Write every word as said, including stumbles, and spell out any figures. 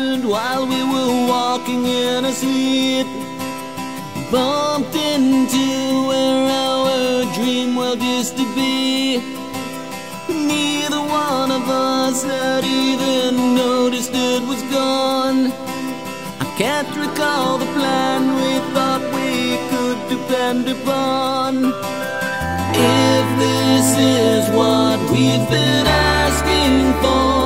happened while we were walking in our sleep. Bumped into where our dream world used to be. Neither one of us had even noticed it was gone. I can't recall the plan we thought we could depend upon. If this is what we've been asking for,